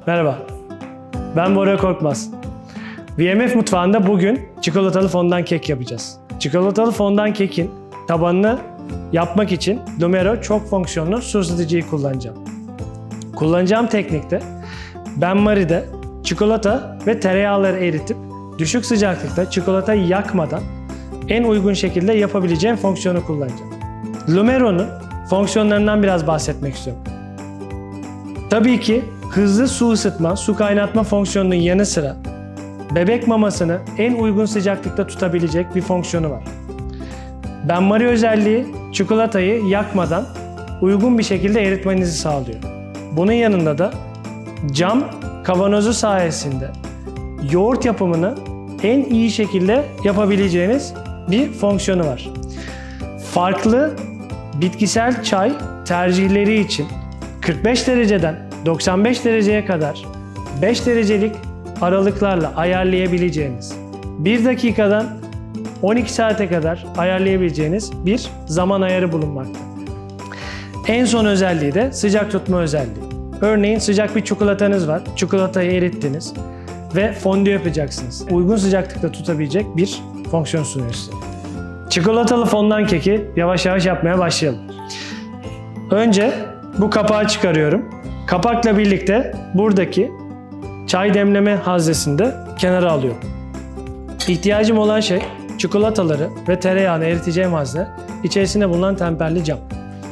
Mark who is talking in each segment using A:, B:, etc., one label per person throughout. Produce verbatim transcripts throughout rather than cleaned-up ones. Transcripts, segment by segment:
A: Merhaba, ben Bora Korkmaz. V M F mutfağında bugün çikolatalı fondan kek yapacağız. Çikolatalı fondan kekin tabanını yapmak için Lumero çok fonksiyonlu su ısıtıcıyı kullanacağım. Kullanacağım teknikte benmari'de çikolata ve tereyağları eritip düşük sıcaklıkta çikolatayı yakmadan en uygun şekilde yapabileceğim fonksiyonu kullanacağım. Lumero'nun fonksiyonlarından biraz bahsetmek istiyorum. Tabii ki hızlı su ısıtma, su kaynatma fonksiyonunun yanı sıra bebek mamasını en uygun sıcaklıkta tutabilecek bir fonksiyonu var. benmari özelliği çikolatayı yakmadan uygun bir şekilde eritmenizi sağlıyor. Bunun yanında da cam kavanozu sayesinde yoğurt yapımını en iyi şekilde yapabileceğiniz bir fonksiyonu var. Farklı bitkisel çay tercihleri için kırk beş dereceden doksan beş dereceye kadar beş derecelik aralıklarla ayarlayabileceğiniz, bir dakikadan on iki saate kadar ayarlayabileceğiniz bir zaman ayarı bulunmakta. En son özelliği de sıcak tutma özelliği. Örneğin sıcak bir çikolatanız var, çikolatayı erittiniz ve fondü yapacaksınız. Uygun sıcaklıkta tutabilecek bir fonksiyon sunuyor size. Çikolatalı fondan keki yavaş yavaş yapmaya başlayalım. Önce bu kapağı çıkarıyorum. Kapakla birlikte buradaki çay demleme haznesini de kenara alıyorum. İhtiyacım olan şey çikolataları ve tereyağını eriteceğim hazne, içerisinde bulunan temperli cam.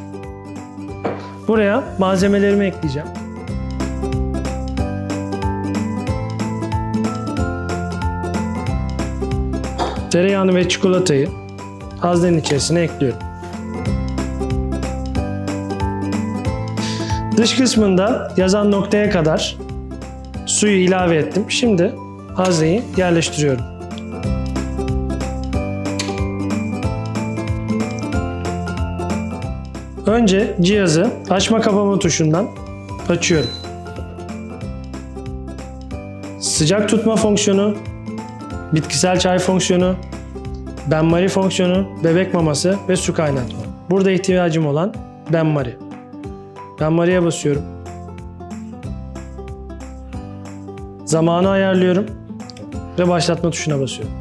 A: Buraya malzemelerimi ekleyeceğim. Tereyağını ve çikolatayı haznenin içerisine ekliyorum. Dış kısmında yazan noktaya kadar suyu ilave ettim. Şimdi hazneyi yerleştiriyorum. Önce cihazı açma kapama tuşundan açıyorum. Sıcak tutma fonksiyonu, bitkisel çay fonksiyonu, benmari fonksiyonu, bebek maması ve su kaynatma. Burada ihtiyacım olan benmari. benmari'ye basıyorum. Zamanı ayarlıyorum ve başlatma tuşuna basıyorum.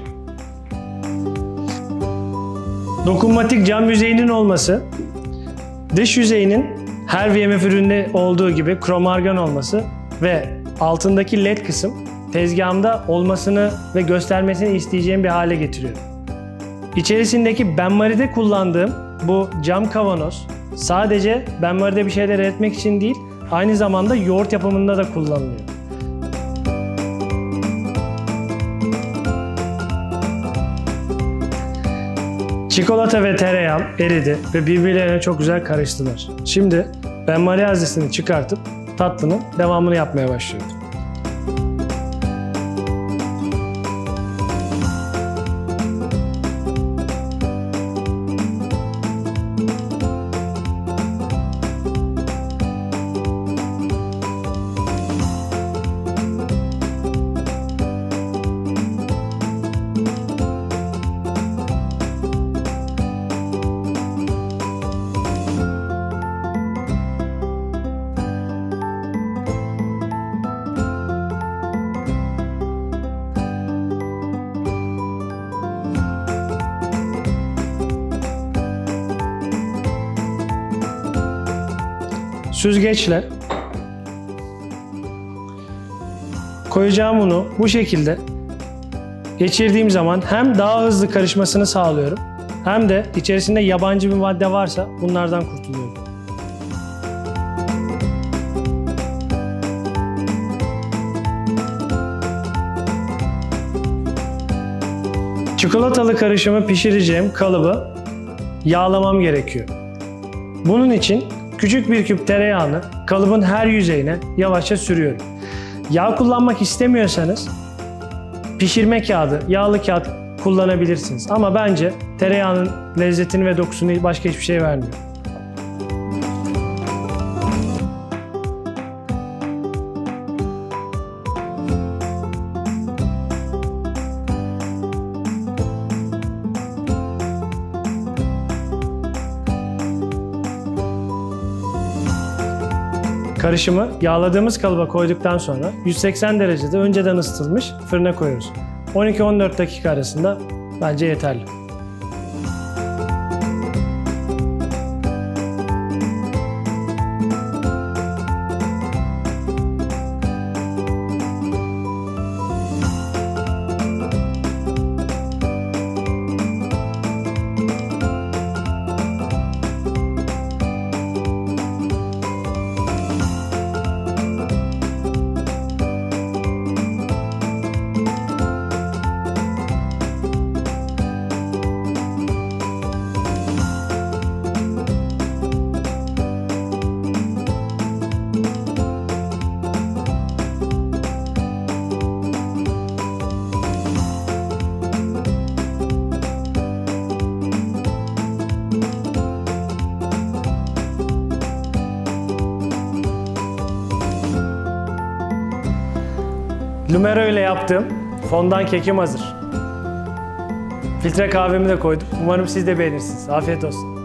A: Dokunmatik cam yüzeyinin olması, dış yüzeyinin her V M F ürününde olduğu gibi krom argan olması ve altındaki led kısım tezgahımda olmasını ve göstermesini isteyeceğim bir hale getiriyor. İçerisindeki benmari'de kullandığım bu cam kavanoz sadece benmari'de bir şeyler eritmek için değil, aynı zamanda yoğurt yapımında da kullanılıyor. Çikolata ve tereyağı eridi ve birbirlerine çok güzel karıştılar. Şimdi benmari haznesini çıkartıp tatlının devamını yapmaya başlıyorum. Süzgeçle koyacağım unu bu şekilde geçirdiğim zaman hem daha hızlı karışmasını sağlıyorum hem de içerisinde yabancı bir madde varsa bunlardan kurtuluyorum. Çikolatalı karışımı pişireceğim kalıbı yağlamam gerekiyor. Bunun için küçük bir küp tereyağını kalıbın her yüzeyine yavaşça sürüyorum. Yağ kullanmak istemiyorsanız pişirme kağıdı, yağlı kağıt kullanabilirsiniz. Ama bence tereyağının lezzetini ve dokusunu başka hiçbir şey vermiyor. Karışımı yağladığımız kalıba koyduktan sonra yüz seksen derecede önceden ısıtılmış fırına koyuyoruz. on iki on dört dakika arasında bence yeterli. Lumero ile yaptığım fondan kekim hazır. Filtre kahvemi de koydum. Umarım siz de beğenirsiniz. Afiyet olsun.